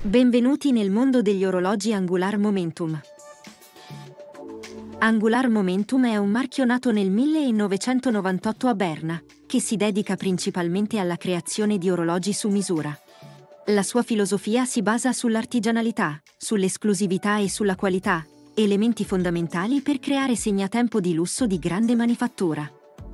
Benvenuti nel mondo degli orologi Angular Momentum. Angular Momentum è un marchio nato nel 1998 a Berna, che si dedica principalmente alla creazione di orologi su misura. La sua filosofia si basa sull'artigianalità, sull'esclusività e sulla qualità, elementi fondamentali per creare segnatempo di lusso di grande manifattura.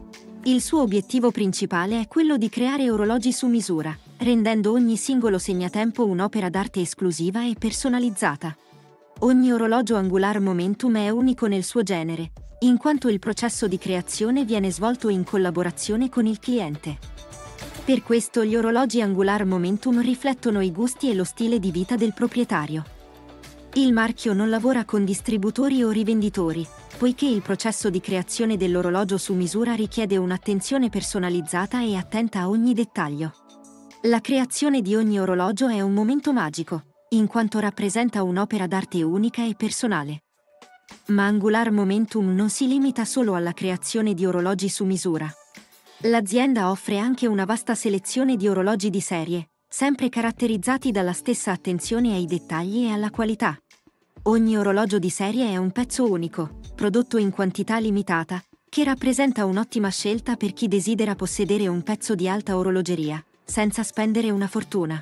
Il suo obiettivo principale è quello di creare orologi su misura, rendendo ogni singolo segnatempo un'opera d'arte esclusiva e personalizzata. Ogni orologio Angular Momentum è unico nel suo genere, in quanto il processo di creazione viene svolto in collaborazione con il cliente. Per questo gli orologi Angular Momentum riflettono i gusti e lo stile di vita del proprietario. Il marchio non lavora con distributori o rivenditori, poiché il processo di creazione dell'orologio su misura richiede un'attenzione personalizzata e attenta a ogni dettaglio. La creazione di ogni orologio è un momento magico, in quanto rappresenta un'opera d'arte unica e personale. Ma Angular Momentum non si limita solo alla creazione di orologi su misura. L'azienda offre anche una vasta selezione di orologi di serie, sempre caratterizzati dalla stessa attenzione ai dettagli e alla qualità. Ogni orologio di serie è un pezzo unico, prodotto in quantità limitata, che rappresenta un'ottima scelta per chi desidera possedere un pezzo di alta orologeria, senza spendere una fortuna.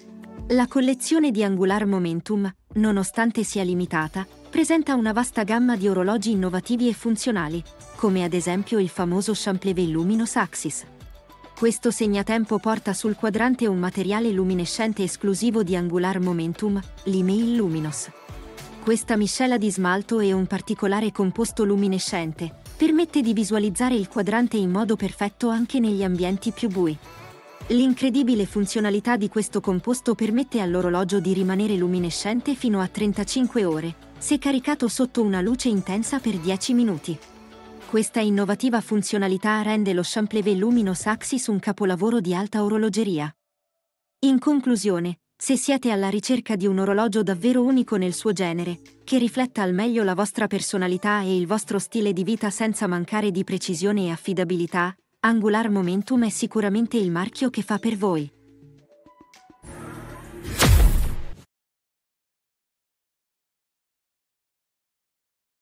La collezione di Angular Momentum, nonostante sia limitata, presenta una vasta gamma di orologi innovativi e funzionali, come ad esempio il famoso Champlevé Luminous Axis. Questo segnatempo porta sul quadrante un materiale luminescente esclusivo di Angular Momentum, l'Email Luminous. Questa miscela di smalto e un particolare composto luminescente permette di visualizzare il quadrante in modo perfetto anche negli ambienti più bui. L'incredibile funzionalità di questo composto permette all'orologio di rimanere luminescente fino a 35 ore, se caricato sotto una luce intensa per 10 minuti. Questa innovativa funzionalità rende lo Champlevé Luminous Axis un capolavoro di alta orologeria. In conclusione, se siete alla ricerca di un orologio davvero unico nel suo genere, che rifletta al meglio la vostra personalità e il vostro stile di vita senza mancare di precisione e affidabilità, Angular Momentum è sicuramente il marchio che fa per voi.